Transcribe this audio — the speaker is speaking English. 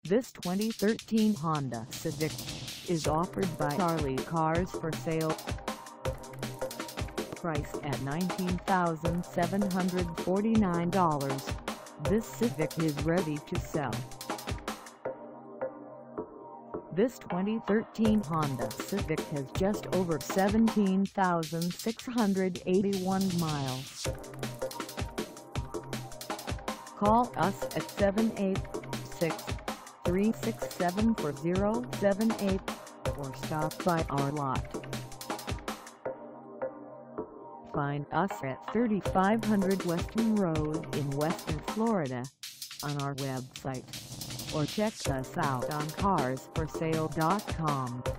This 2013 Honda Civic is offered by Charlie Cars for Sale. Priced at $19,749, this Civic is ready to sell. This 2013 Honda Civic has just over 17,681 miles. Call us at 786-367-4078 or stop by our lot. Find us at 3500 Weston Road in Weston, Florida on our website, or check us out on carsforsale.com.